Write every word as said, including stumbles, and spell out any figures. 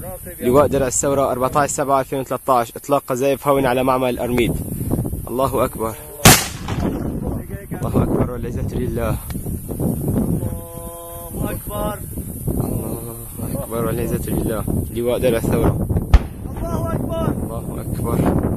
لواء درع الثورة أربعة عشر سبعة ألفين وثلاثة عشر، إطلاق قذائف هاون على معمل الأرميد. الله أكبر، الله أكبر والعزة لله. الله أكبر، الله أكبر والعزة لله. لواء درع الثورة. الله أكبر، الله أكبر.